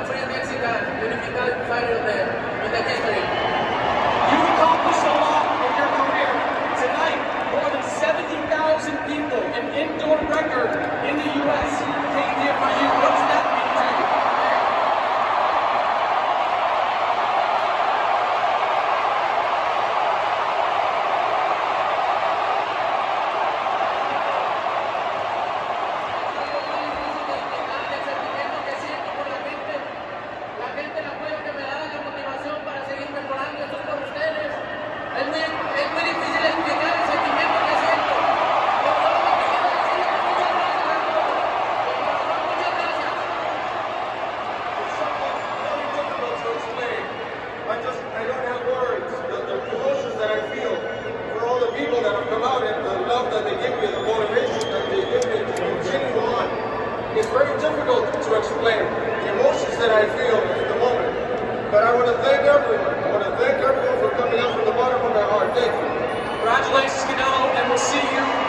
free Mexican unified fighter in the history. You've accomplished a lot in your career. Tonight, more than 70,000 people, an indoor record in the U.S. came here for you. What does that mean to you? I don't have words. The emotions that I feel for all the people that have come out and the love that they give me, the motivation that they give me to continue on. It's very difficult to explain the emotions that I feel in the moment. But I want to thank everyone. I want to thank everyone for coming out from the bottom of my heart. Thank you. Congratulations, Canelo, and we'll see you